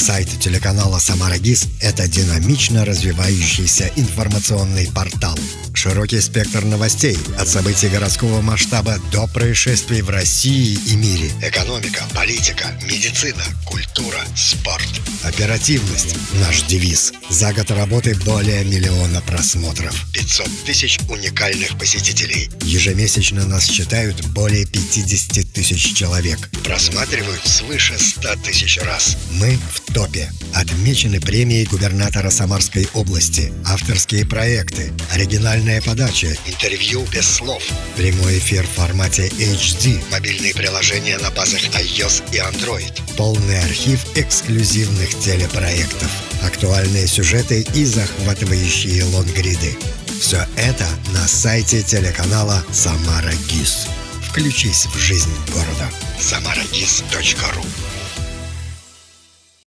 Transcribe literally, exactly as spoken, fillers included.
Сайт телеканала «Самара ГИС» — это динамично развивающийся информационный портал. Широкий спектр новостей от событий городского масштаба до происшествий в России и мире. Экономика, политика, медицина, культура, спорт. Оперативность — наш девиз. За год работы более миллиона просмотров. пятьсот тысяч уникальных посетителей. Ежемесячно нас читают более пятьдесят тысяч человек. Просматривают свыше ста тысяч раз. Мы в топе. Отмечены премией губернатора Самарской области. Авторские проекты, оригинальная подача, интервью без слов, прямой эфир в формате эйч ди, мобильные приложения на базах iOS и Android, полный архив эксклюзивных телепроектов, актуальные сюжеты и захватывающие лонгриды. Все это на сайте телеканала «Самара ГИС». Включись в жизнь города. самара гис точка ру